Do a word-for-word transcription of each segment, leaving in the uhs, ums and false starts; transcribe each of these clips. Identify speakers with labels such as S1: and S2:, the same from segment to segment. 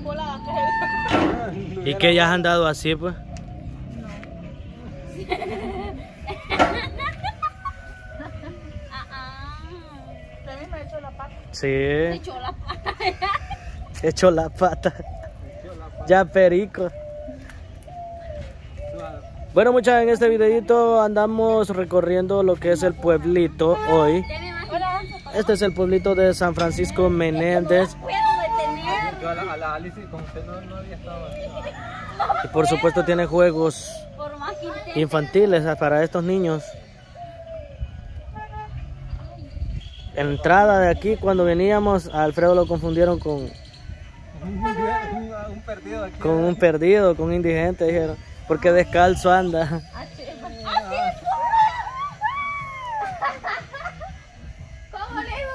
S1: emboladas.
S2: ¿Y qué ya has andado así, pues?
S1: No. ah, ah. También me echó la pata.
S2: Sí.
S1: Me echó la pata.
S2: Echó la pata. Ya perico. Bueno, muchachos, en este videito andamos recorriendo lo que es el pueblito hoy. Este es el pueblito de San Francisco Menéndez. Y por supuesto tiene juegos infantiles para estos niños. Entrada de aquí, cuando veníamos, a Alfredo lo confundieron con con un perdido, con un indigente, dijeron, porque descalzo anda.
S1: ¿Cómo le digo,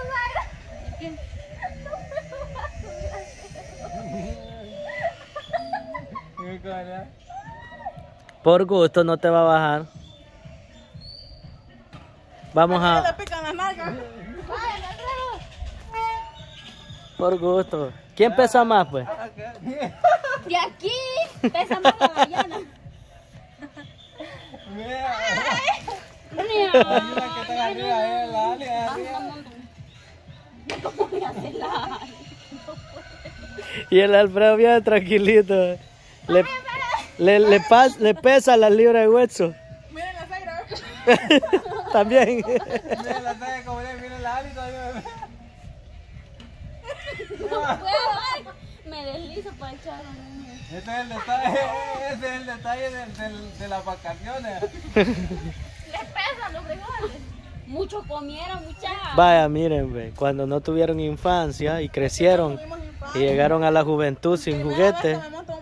S1: Zaira?
S2: Por gusto no te va a bajar. Vamos a... Por gusto. ¿Quién pesa más, pues?
S1: De aquí pesa más la Dayana.
S2: Y el Alfredo bien tranquilito. Le, le, le, pas, le pesa las libras de hueso.
S1: Miren la Zaira.
S2: También.
S3: Miren la Zaira como le miren la Ali todavía.
S1: No puedo, me deslizo para echar.
S3: Ese es el detalle, ese es el detalle de, de, de las vacaciones.
S1: Les pesan los frijoles. Mucho comieron, muchachos.
S2: Vaya, miren, ve, cuando no tuvieron infancia y crecieron y llegaron a la juventud sin juguetes.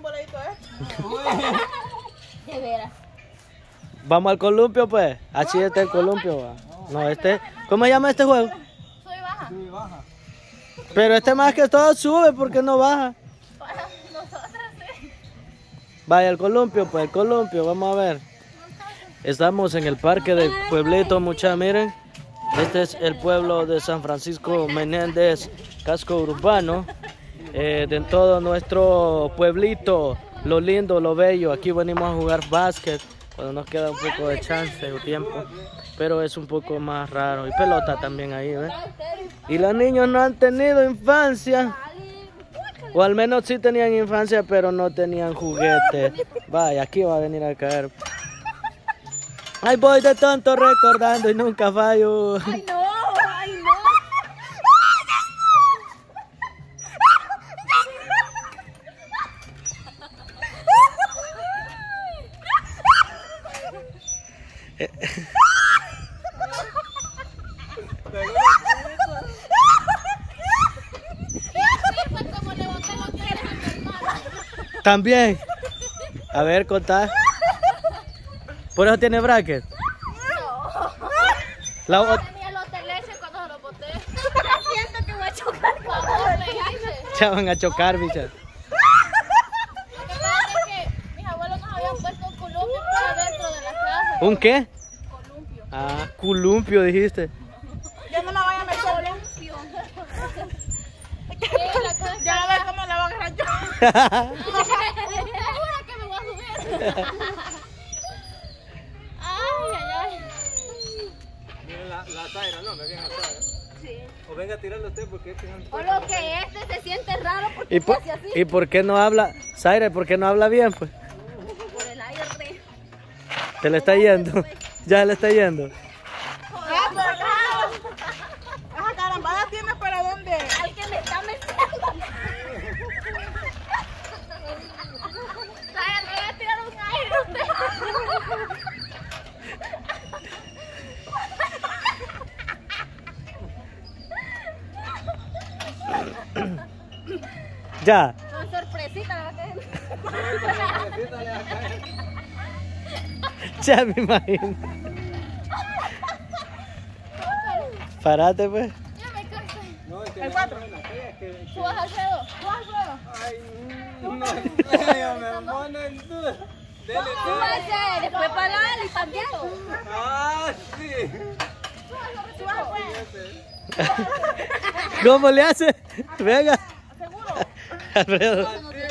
S1: De veras.
S2: Vamos al columpio, pues. Así está el columpio. Va. No, este. ¿Cómo se llama este juego?
S1: Soy baja.
S3: Sube y baja.
S2: Pero este más que todo sube, porque no baja.
S1: Para nosotras, sí.
S2: Vaya al columpio, pues el columpio, vamos a ver. Estamos en el parque del pueblito, muchachos, miren. Este es el pueblo de San Francisco Menéndez, casco urbano. Eh, de todo nuestro pueblito, lo lindo, lo bello. Aquí venimos a jugar básquet cuando nos queda un poco de chance o tiempo. Pero es un poco más raro. Y pelota también ahí, ¿ves? Y los niños no han tenido infancia. O al menos sí tenían infancia, pero no tenían juguetes. Vaya, aquí va a venir a caer. Ay, voy de tonto recordando y nunca fallo.
S1: Ay, no, ay, no.
S2: También. A ver, contá. ¿Por eso tiene bracket?
S1: No.
S2: La o-
S1: Tenía los teleches cuando se los boté. Siento que voy a chocar con los
S2: Ya van a chocar, bicha.
S1: Lo que pasa es que mis abuelos nos habían puesto un columpio por adentro de la casa.
S2: ¿Un qué?
S1: Columpio.
S2: Ah, columpio dijiste.
S1: Ya no la vaya a meter. Columpio. Ya a ver cómo la voy a agarrar yo. Segura que me voy a subir. Ay, ay, ay.
S3: Miren la, la Zaira, no, me viene a Zaira.
S1: Sí.
S3: O venga a tirarlo usted porque este es un...
S1: O lo que este se siente raro porque
S2: ¿Y por,
S1: hace así.
S2: ¿Y por qué no habla? Zaire, ¿por qué no habla bien, pues?
S1: Por el aire.
S2: ¿Te le está yendo? ¿Ya le está yendo?
S1: ¡Ah, caramba! ¿Ya tienes para dónde? Al que me está metiendo. Sara, me voy a tirar un aire usted.
S2: Ya.
S1: Con sorpresita, ¿verdad?
S2: Ya me imagino. Parate, pues.
S1: Ya me cansé.
S3: No, es que
S1: El
S3: me
S1: cuatro.
S3: ponen la fea, que- que-
S1: ¿Tú vas al dedo? ¿Tú vas al dedo?
S3: Ay, no, no, me pone en duda. Dele,
S1: ¿Tú vas a hacer? Después para la Ali también.
S3: Ah, sí.
S1: ¿Tú vas a hacer?
S2: ¿Cómo le hace? Venga.
S1: ¿Seguro?
S2: Alfredo.
S1: No tiene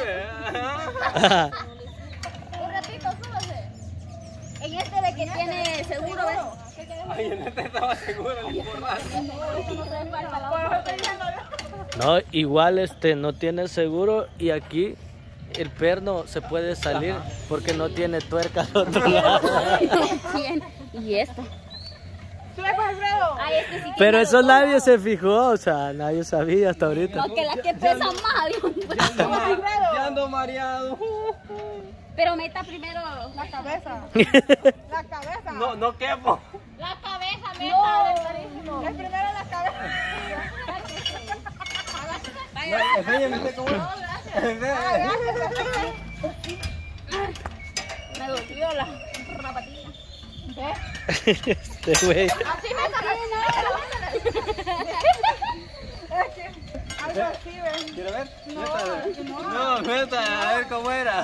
S1: Un ratito, súbase.
S4: En este de que tiene seguro, ¿ves?
S3: Ay, en este estaba seguro.
S2: No, igual este no tiene seguro y aquí el perno se puede salir porque no tiene tuerca al otro lado.
S4: Y esta.
S1: Sube pues, Alfredo.
S4: Ay, este sí que
S2: Pero
S4: no
S2: eso
S4: lo
S2: nadie
S4: tomo.
S2: se fijó, o sea, nadie sabía hasta ahorita.
S4: No, que las que pesan más, avión.
S3: Ya ando, ma- ya ando mareado.
S4: Pero meta primero
S1: La cabeza. La cabeza.
S3: No, no quepo.
S1: La cabeza, meta del carísimo. Es primero la cabeza.
S3: No, enséñame usted cómo es. Enséñame.
S4: me dolió la, la patilla.
S1: ¿Ves?
S2: Este güey.
S1: Así me sale. Algo así, ¿ves?
S3: ¿Quiere ver? Métale. No, métale, a ver cómo era.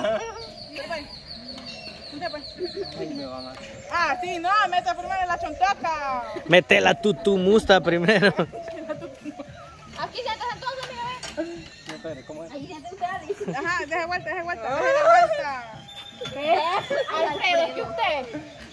S3: Ay, me van a...
S1: Ah, sí, no, meta primero la chontoca.
S2: Mete la tutumusta primero.
S1: Aquí sientas entonces, amiga, ¿ves?
S3: No, espere, ¿cómo es?
S4: Ahí siente usted.
S1: Ajá, deje vuelta, deje vuelta, deje la vuelta.
S4: ¿Qué?
S1: Alfredo, ¿es que usted?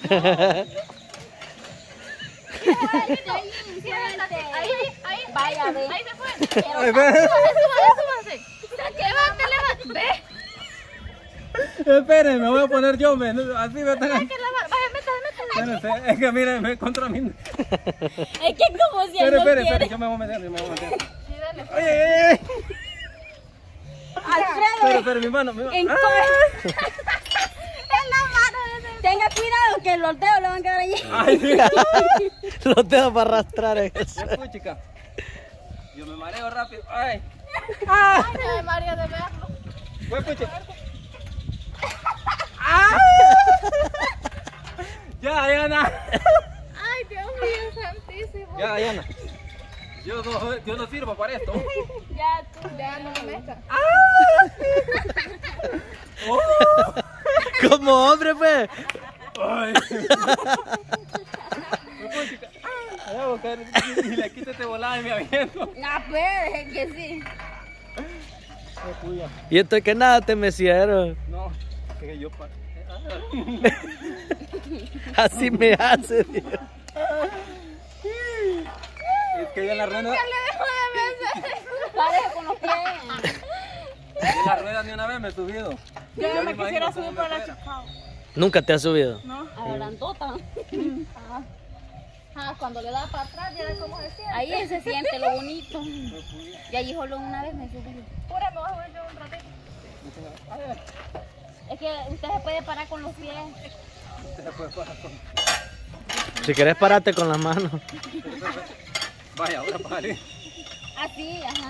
S1: Ahí, ahí,
S4: Vaya, ve.
S1: ahí se fue.
S3: Ay, ve.
S1: Súbase, súbase, súbase. Levante, levante. Ve.
S3: Esperen, me voy a poner yo, me, así me están...
S1: Hay que lavar. Vaya, métale, métale.
S3: Espérense, es que miren, me contra mí.
S4: Es que como si él
S3: Espere,
S4: no
S3: espere,
S4: quiere.
S3: espere, yo me voy a meter, yo me voy a meter.
S1: Sí, dale.
S3: Ay, ay, ay.
S4: Alfredo,
S3: Espere, espere, mi mano, mi mano.
S4: en
S3: Ah.
S4: en la mano. Tenga cuidado que los dedos le van a quedar allí.
S3: Ay, sí.
S2: Los dedos para arrastrar en eso.
S3: Ya fue, chica. Yo me mareo rápido. Ay.
S1: Ay, María de verlo.
S3: Fue, pucha. ¡Ah! Ya, Ayana.
S1: Ay, Dios mío, santísimo.
S3: Ya, Ayana. Yo no, yo no sirvo para esto.
S1: Ya, tú, ya no me metas.
S3: Oh.
S2: Como hombre, pues.
S3: Ay. Me fue, chica. Allá voy a caer y le quito este volado y me aviento.
S4: Ah, pues, es que sí.
S3: Oh, puya.
S2: Y esto es que nada te mecieron.
S3: No, que yo pa...
S2: Así me hace, Dios.
S3: Es que yo en la rueda,
S1: ¿Qué le dejo de besar?
S4: Pareja con los pies.
S3: en la rueda ni una vez me he subido.
S1: Yo
S3: Ya
S1: me
S3: me
S1: quisiera
S3: imagino
S1: subir
S3: cómo
S1: por
S3: me
S1: la
S3: fuera.
S1: Chicago.
S2: Nunca te has subido.
S1: ¿No?
S4: Agrandota.
S1: Ah, cuando le da para atrás, ya ves cómo se siente.
S4: Ahí se siente lo bonito. Y allí solo una vez me subí.
S1: Pura, me voy a subir yo un ratito.
S4: Es que usted se puede parar con los pies.
S3: Se puede parar con-
S2: Si querés, parate con las manos.
S3: Vaya, ahora pare.
S4: Así, ajá.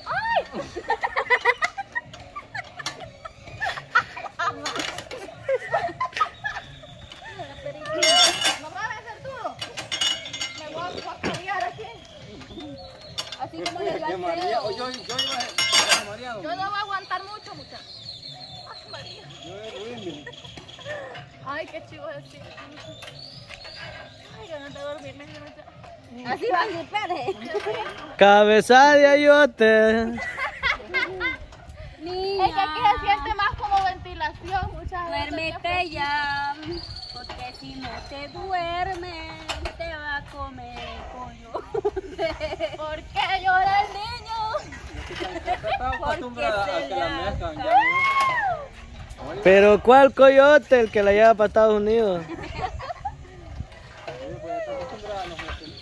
S1: ¿No me vas a hacer tú? Me voy a, voy a cambiar aquí.
S4: Así como le dio
S3: Qué mareado.
S4: Alfredo.
S3: Yo, yo iba a mareado.
S1: Yo no voy a aguantar mucho, muchachos. Ay, María.
S3: Yo iba a dormir.
S1: Ay, qué chivo es así. Ay, ganas de dormirme.
S4: Así va a ser, espere.
S2: Cabeza de ayote.
S4: Niña,
S1: Es que aquí se siente más como ventilación, muchas veces.
S4: duérmete ya. Porque si no te duermes, te va a comer el pollo.
S1: ¿Por qué llora el niño?
S3: Estaba acostumbrada a que la mezclan. Ya,
S2: Pero ¿cuál coyote? El que la lleva para Estados Unidos.
S3: pues, está acostumbrada a los mezclan.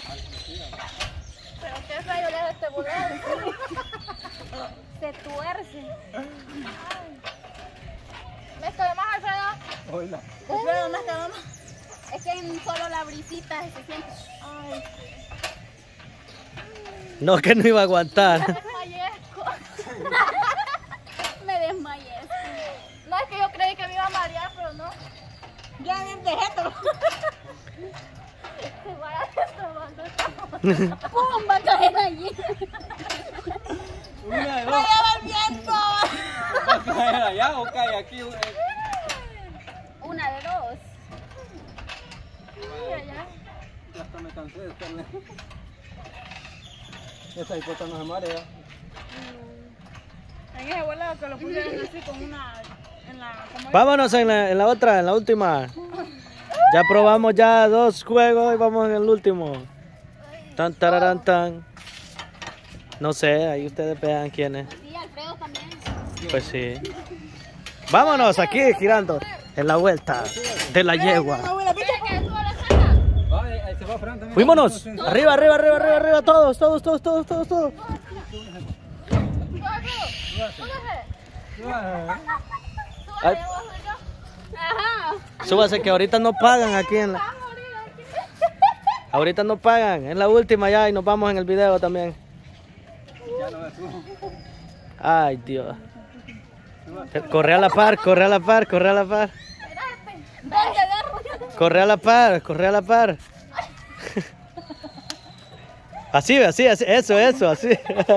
S1: Pero qué rayo le da este volado.
S4: Se tuerce.
S1: Mezcla más, Alfredo.
S3: Hola.
S1: Alfredo, mezcla más.
S4: Es que en solo la brisita se siente.
S1: Ay,
S2: No, que no iba a aguantar.
S1: me desmayezco.
S4: Me desmayé.
S1: No, es que yo creí que me iba a marear, pero no.
S4: Ya bien déjalo.
S1: Se vaya estorbando.
S4: ¡Pum! Va a caer allí.
S3: Una de dos.
S4: ¡Lleva el viento!
S3: ¿Va a caer allá o cae aquí?
S4: Una de dos.
S1: Mira, ya.
S3: Ya hasta me cansé de estarle. Esa hipota no se marea.
S4: En ese volado que lo pusieron así con una... En la, como
S2: Vámonos en la, en la otra, en la última. Ya probamos ya dos juegos y vamos en el último. Tan, tararán, tan. No sé, ahí ustedes vean quién es.
S4: Sí, Alfredo también.
S2: Pues sí. Vámonos aquí girando en la vuelta de la yegua.
S3: Ay, ahí se va Fran también.
S2: Fuímonos. Arriba, arriba, arriba, arriba, arriba. Todos, todos, todos, todos, todos, todos. Ay,
S4: Ajá.
S2: súbase que ahorita no pagan aquí en la... Ahorita no pagan, es la última ya y nos vamos en el video también.
S3: Ya no me subo.
S2: Ay, Dios. Corre a la par, corre a la par, corre a la par. Corre a la par, corre a la par. Así, así, así, eso, eso, así.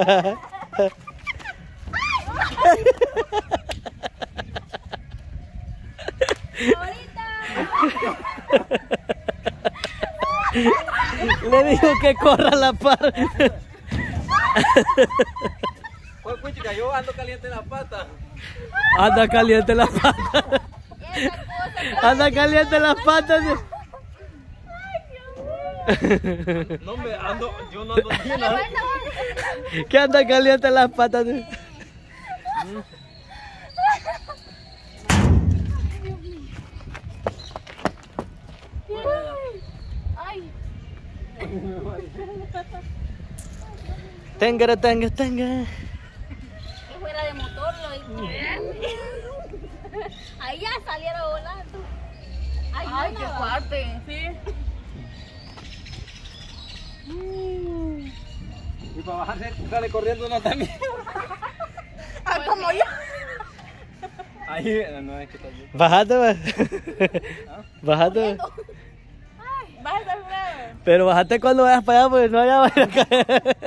S2: Le digo que corra a la par.
S3: Pues, pues, chica, yo ando caliente en la pata.
S2: Anda caliente las patas. Anda caliente las patas.
S3: No me ando, yo no ando bien. ¿No?
S2: ¿Qué anda caliente las patas?
S1: Ay,
S2: Tenga, tenga, tenga.
S4: Que fuera de motor lo ahí ya saliera volando. Ay,
S1: ay,
S4: no,
S1: qué
S4: no.
S1: fuerte. Sí.
S3: Y para bajarse, sale corriendo uno también.
S1: Ah, como yo.
S3: Ahí, no es que está bien.
S2: Bájate, va. Bájate. Va.
S1: Bájate, Alfredo.
S2: Pero bájate cuando vayas para allá, porque no allá vaya a caer.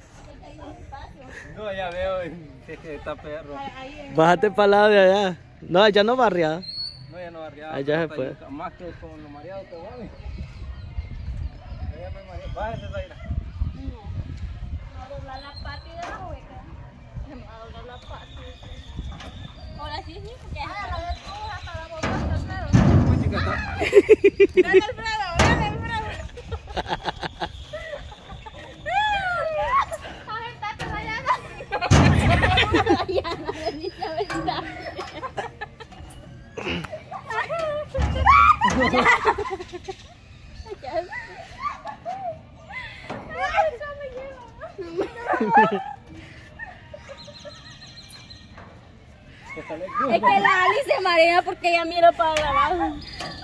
S3: No, ya veo que está perro.
S2: Bájate para el lado de allá. No, allá no barriada.
S3: No, ya no barriado.
S2: Allá se puede.
S3: Más que con lo mareado que voy. Allá me mareo. Bájese, Zaira.
S4: A doblar la parte de la hueca.
S1: A doblar la pata.
S4: Ahora sí, sí, porque
S1: A ver, tú hasta la boca, Alfredo.
S3: Pues, chica, está.
S1: Dale, Alfredo, dale, Alfredo. Ay, está rayada.
S4: ya no le dice verdad. Es que la Ali se marea porque ella mira para abajo.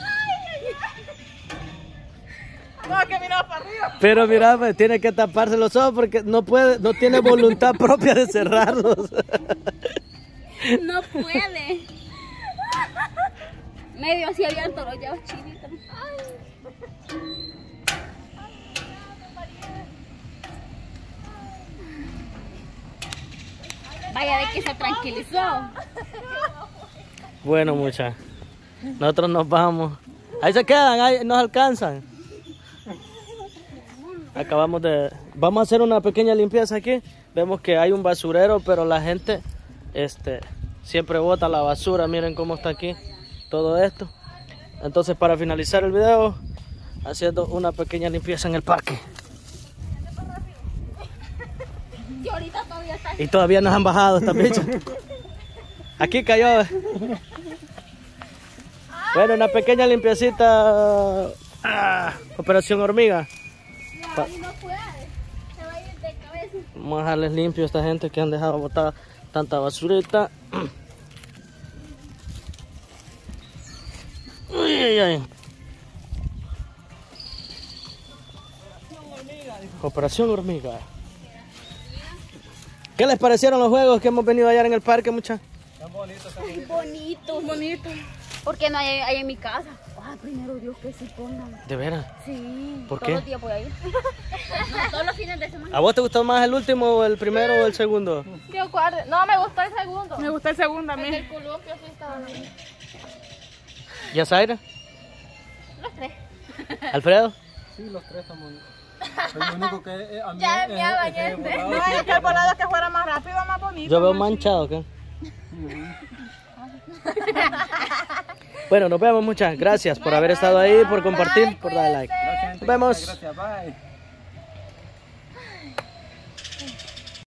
S1: No, que mira para arriba.
S2: Pero mira, pues, tiene que taparse los ojos porque no puede, no tiene voluntad propia de cerrarlos.
S4: No puede. Medio así abierto los llevas chinitos. Vaya de que se tranquilizó.
S2: Bueno, muchachos, nosotros nos vamos. Ahí se quedan, ahí nos alcanzan. Acabamos de... Vamos a hacer una pequeña limpieza aquí. Vemos que hay un basurero, pero la gente este, siempre bota la basura. Miren cómo está aquí todo esto. Entonces, para finalizar el video, haciendo una pequeña limpieza en el parque.
S4: Y ahorita todavía está.
S2: Y todavía nos han bajado esta bicha. Aquí cayó. Bueno, una pequeña limpiecita. Ah, operación hormiga.
S4: No, ahí no puede. Se va a ir de cabeza.
S2: Vamos a dejarles limpio a esta gente que han dejado botar tanta basurita. Uy, ay, ay. Operación hormiga. ¿Qué les parecieron los juegos que hemos venido ayer en el parque, muchachos?
S3: Tan bonito, tan
S4: Ay, bonito, bonito. Porque no hay, hay en mi casa. Ah, primero Dios que se pongan.
S2: ¿De veras?
S4: Sí.
S2: ¿Por
S4: todos
S2: qué?
S4: los días voy a ir. No, todos los fines de semana.
S2: ¿A vos te gustó más el último o el primero o el segundo?
S1: Tío, guarde. No, me gustó el segundo.
S5: Me gusta el segundo a
S1: El
S5: mí.
S1: del columpio sí estaba bien.
S2: ¿Y a Zaira?
S4: Los tres.
S2: ¿Alfredo?
S3: Sí, los tres están bonitos. Lo único que eh, a mí
S1: Ya
S3: es-
S1: me
S3: es- es
S1: bañé.
S3: el volado,
S5: No,
S3: sí,
S5: es que el volado que fuera más rápido, más bonito.
S2: Yo veo
S5: más
S2: manchado, ¿ok? Bueno, nos vemos, muchas gracias por haber estado ahí, por compartir, por dar like.
S3: Gracias, gente.
S2: Nos vemos.
S3: Gracias, bye.